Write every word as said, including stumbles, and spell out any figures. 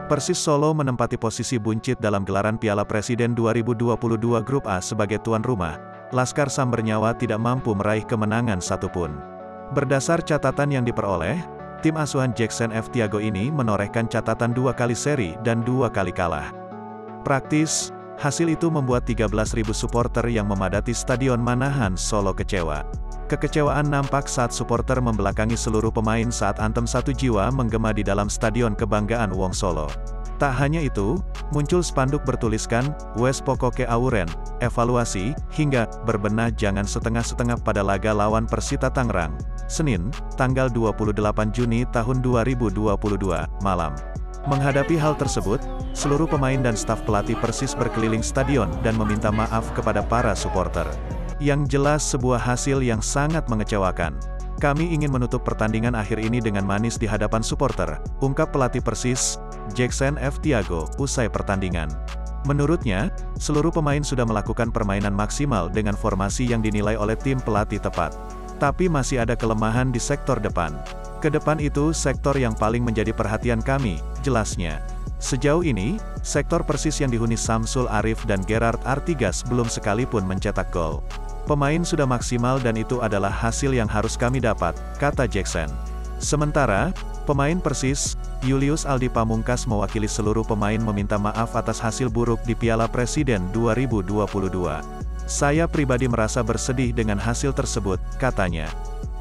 Persis Solo menempati posisi buncit dalam gelaran Piala Presiden dua ribu dua puluh dua Grup A sebagai tuan rumah. Laskar Sambernyawa tidak mampu meraih kemenangan satupun. Berdasar catatan yang diperoleh, tim asuhan Jackson F. Tiago ini menorehkan catatan dua kali seri dan dua kali kalah. Praktis, hasil itu membuat tiga belas ribu supporter yang memadati Stadion Manahan Solo kecewa. Kekecewaan nampak saat supporter membelakangi seluruh pemain saat antem satu jiwa menggema di dalam Stadion Kebanggaan Wong Solo. Tak hanya itu, muncul spanduk bertuliskan, "Wes Pokoke Auren, evaluasi," hingga, "Berbenah jangan setengah-setengah" pada laga lawan Persita Tangerang, Senin, tanggal dua puluh delapan Juni tahun dua ribu dua puluh dua, malam. Menghadapi hal tersebut, seluruh pemain dan staf pelatih Persis berkeliling stadion dan meminta maaf kepada para supporter. Yang jelas sebuah hasil yang sangat mengecewakan. "Kami ingin menutup pertandingan akhir ini dengan manis di hadapan supporter," ungkap pelatih Persis, Jackson F. Tiago, usai pertandingan. Menurutnya, seluruh pemain sudah melakukan permainan maksimal dengan formasi yang dinilai oleh tim pelatih tepat. Tapi masih ada kelemahan di sektor depan. "Ke depan itu sektor yang paling menjadi perhatian kami," jelasnya. Sejauh ini, sektor Persis yang dihuni Samsul Arif dan Gerard Artigas belum sekalipun mencetak gol. "Pemain sudah maksimal dan itu adalah hasil yang harus kami dapat," kata Jackson. Sementara, pemain Persis, Julius Aldi Pamungkas mewakili seluruh pemain meminta maaf atas hasil buruk di Piala Presiden dua ribu dua puluh dua. "Saya pribadi merasa bersedih dengan hasil tersebut," katanya.